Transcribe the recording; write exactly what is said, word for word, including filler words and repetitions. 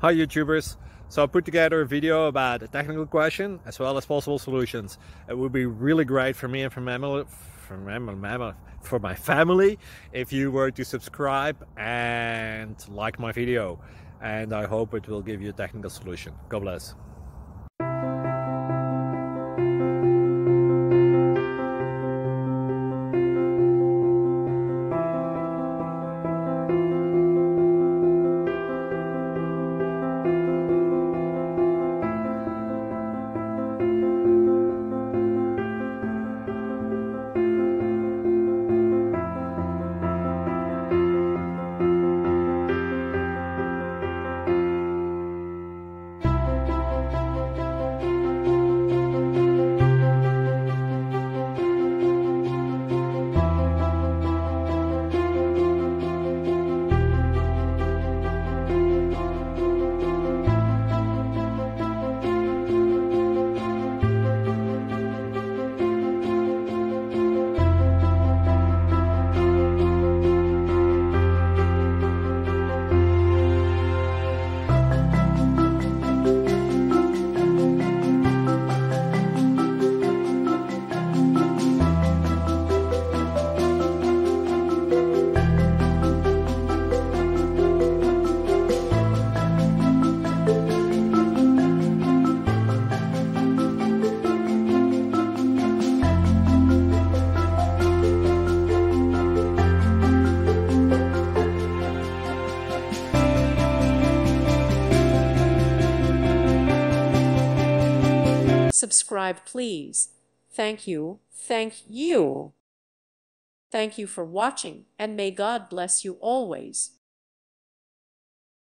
Hi YouTubers, so I put together a video about a technical question as well as possible solutions. It would be really great for me and for, mammal, for, mammal, for my family if you were to subscribe and like my video, and I hope it will give you a technical solution. God bless. Subscribe, please. Thank you. Thank you. Thank you for watching, and may God bless you always.